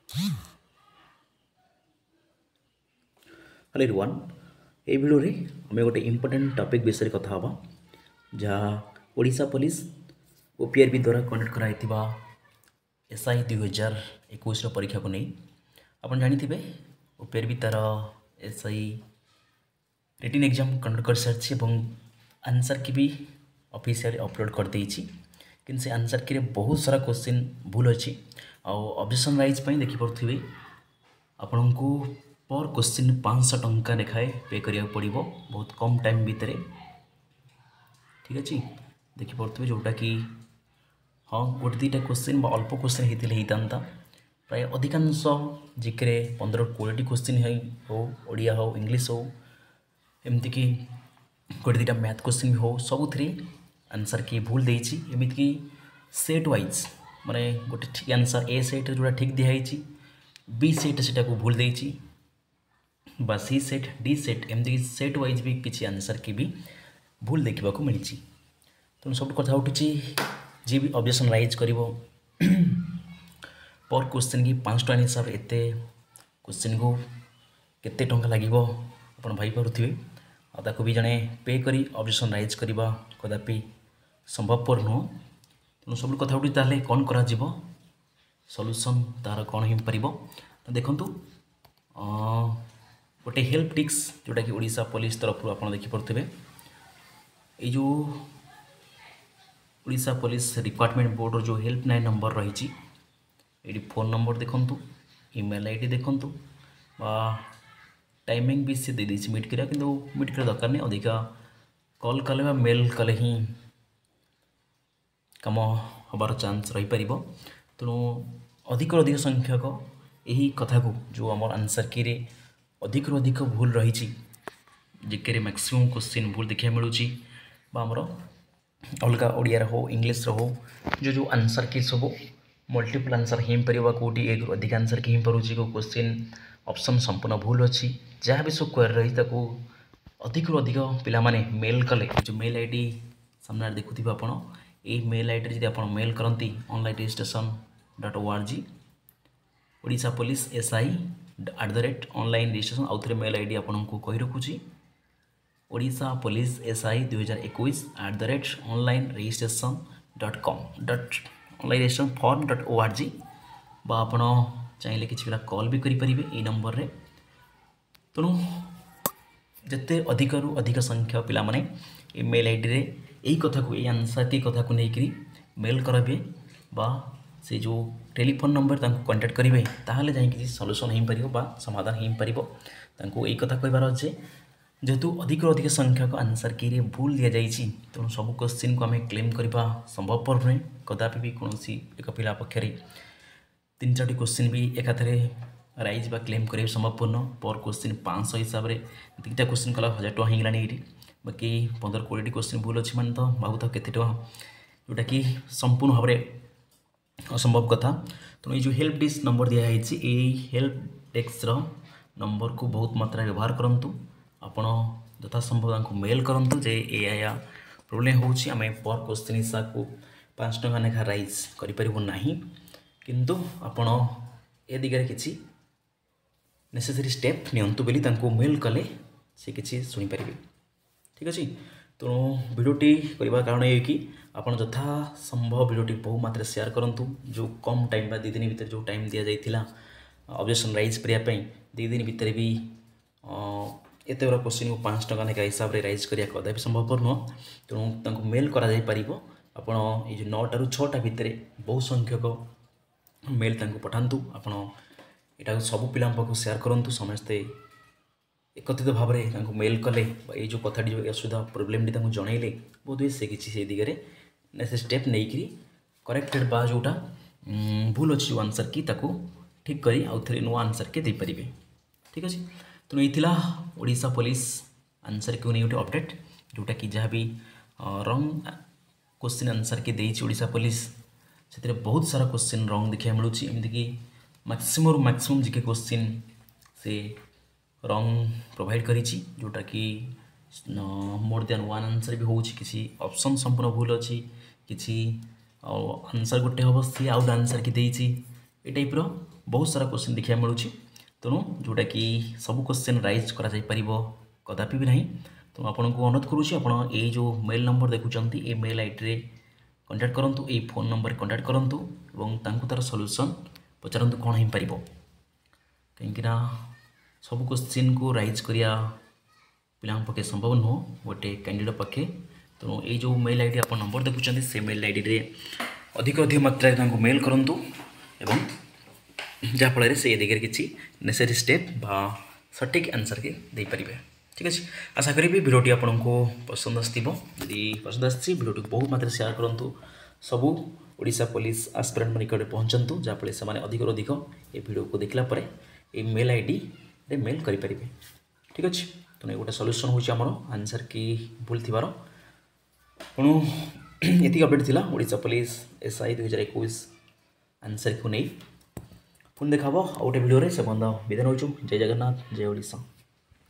Hello everyone ए video रे आम गोटे इंपोर्टेंट टॉपिक विषय कथा हवा जहाँ ओडिशा पुलिस ओपीआरबी द्वारा कंडक्ट कराइथिबा एसआई 2021 परीक्षा को नहीं आपन जानिथिबे ओपीआरबी तार एसआई रिटन एग्जाम कंडक्ट कर सारी और आंसर की भी ऑफिशियली अपलोड कर देछि किन से आंसर की बहुत सारा क्वेश्चन भूल अच्छी ऑब्जेक्शन राइज देखि पड़ुथिबे आपन को पर क्वेश्चन 500 टंका लेखाए पे करिया पड़ो बहुत कम टाइम भितर ठीक अच्छे देखि पड़ुथिबे जोटा कि हाँ गोटे दुईटा क्वेश्चन अल्प क्वेश्चन होता प्राय अधिकांश जिके 15-20 क्वेश्चन हो ओडिया हो इंग्लिश हो एमती कि गोटे दुईटा मैथ क्वेश्चन भी हो सबुथ आंसर की भूल देछि एमती कि सेट वाइज माने गोटे ठीक आंसर ए सेट जोड़ा ठीक दिखाई बी सेट से भूल देछि बा सी सेट डी सेट एमती सेट वाइज भी किसी आंसर की भी भूल देखा मिली तेणु सब कथा उठी जी भी ऑब्जेक्शन राइज कर पर क्वेश्चन की 5 टका हिसाब से एत क्वेश्चन को केते टंका लगे आप भाई पारे आपको भी जड़े पे करी ऑब्जेक्शन राइज करवा कदापि संभवपर नुह तेणु सब कथा उठी ताले कौन करा सॉल्यूशन तार कौन हो पार देखु गोटे हेल्प टिक्स जोटा कि ओडिशा पुलिस तरफ आप देखिपे ये जो ओडिशा पुलिस रिक्वायरमेंट बोर्ड जो हेल्पलाइन नंबर रही ये फोन नंबर देखु ईमेल आईडी देखु टाइमिंग भी सी दे मीट करा कि मीट कर दरकार नहीं अधिका कॉल कले मेल कले ही कम हबार चांस रही पार तेणु अधिक संख्यक यही कथा को जो आम आंसर की रे अधिक भूल रही जिके मैक्सिमम क्वेश्चन भूल देखा मिलूँ आमर अलग ओडिया हो इंग्लिश हो जो आंसर की सब मल्टीपल आंसर हो पार कौटी एक अधिक आंसर की पार्टी को क्वेश्चन ऑप्शन संपूर्ण भूल अच्छी जहाँ भी सब क्वेरी रही अधिक पिला माने मेल कले जो मेल आईडी सामने देखुवे आप मेल आईडी आप मेल करती online registration Odisha police SI @online registration आउ थे मेल आईडी आपको कही रखुची Odisha police SI 2021 @online registration online registration form बा आप चाहिए किसी पिला कॉल भी करेंगे ये नंबर रे तेणु जिते अधिक रु अधिक संख्या पिला माने ये मेल आईडी रे यही कथा को आंसर की कथा को लेकर मेल करेंगे बा से जो टेलीफोन नंबर कांटेक्ट करेंगे ताहले जाए सॉल्यूशन हो पार बा समाधान हो पार यही कथा कहबार अच्छे जेहेतु अधिक संख्यक आंसर की रे भूल दि जाइए तेणु सब क्वेश्चन को आम क्लेम करवा संभवपर नुहे कदापि भी कौन एक पिला पक्षर 3-4 क्वेश्चन भी एकाथरे राइज बा क्लेम करेंगे संभवपूर्ण पर क्वेश्चन 500 हिसाब से दुईटा क्वेश्चन कला 1000 टଙ୍କା होगा ये बाकी 15-20 क्वेश्चन भूल अच्छी मैंने तो भावुता के जोटा कि संपूर्ण भाव में असंभव कथा तेणु ये जो हेल्प डेस्क नंबर दिखाई यही हेल्प डेस्क नंबर को बहुत मात्रा व्यवहार करूँ आपण यथा संभव मेल करूँ जे या प्रोब्लेम होमें पर क्वेश्चन हिसाब को 5 टଙ୍କା लेखा राइज करें किंतु आपण ए दिगरे किसी नेसेसरी स्टेप नियंतु बोली मेल कले से किसी शुणी पारे ठीक अच्छे तेणु भिडियोटी करने कारण ये कि आप यथा संभव भिडियोटी बहु मात्रा शेयर करूँ जो कम टाइम 2 दिन भर जो टाइम दि जाता ऑब्जेक्शन राइज करने 2 दिन भितर भी एत बड़ा क्वेश्चन को 5 टଙ୍କା लेखा हिसाब से राइज करा कदापि संभवपर नुह तेणु मेल कर आपण ये 9टा ରୁ 6टा भितर बहु संख्यक मेल पठातु आपण यहाँ सब पिला पाखु शेयर करूँ समस्ते एकत्रित भाव में मेल कले ये जो कथाटी जो असुविधा प्रोब्लेमटी जनइले बोध हुए से किसी से दिगरे स्टेप नहीं करेक्टेड बा जोटा भूल अच्छी जो आंसर की ठीक करी आउ थे नुआ आंसर के दे पारे ठीक अच्छे तेणु ये ओडिशा पुलिस आंसर को नहीं गोटे अपडेट जोटा कि जहाँ भी रंग क्वेश्चन आंसर के देती ओडिशा पुलिस से बहुत सारा क्वेश्चन रंग देखा मिलूँ एमती कि मैक्सिमम जिके क्वेश्चन से रंग प्रोवाइड करी जोटा कि मोर देन 1 आंसर भी हो किसी ऑप्शन संपूर्ण भूल अच्छी किसी आंसर गोटे हम सी आउट आंसर की देती ये टाइप बहुत सारा क्वेश्चन देखा मिलूँ तेणु जोटा कि सब क्वेश्चन राइज करा कदापि भी नहीं। तो आपको अनुरोध करुँच आप जो मेल नंबर देखुं ये मेल आईडी कंटाक्ट करूँ, ये फोन नंबर कंटाक्ट करूँ और तार सल्यूशन पचारतु कौन हो पार कहीं सब क्वेश्चन को राइज करिया पिला पक्षे संभव नुह गोटे कैंडिडेट पक्षे। तेणु ये जो मेल आईडी आप नंबर देखुं से मेल आईडी रे अधिक मात्रा मेल करूँ एवं जहाँफल से दिगरे किसी नेसेसरी स्टेप बा सटीक आंसर के दे पारे। ठीक अच्छे, आशा करी भिडियोटी आपको पसंद आदि पसंद आडियो को बहुत मात्रा शेयर करूँ, सबू ओडिशा पुलिस एस्पिरेंट निकट पहुँचतु जहाँफल से अधिक अधिक ये वीडियो को देखला ये मेल आईडी रे मेल करें। ठीक अच्छे, तो गोटे सल्यूशन होमर आंसर की भूल थी तेणु ये अपडेट थिला ओडिशा पुलिस एसआई 2021 आंसर को नहीं पुणी देखा आ गोटे भिडियो से बंद विदाय नौचु। जय जगन्नाथ, जय ओडिशा।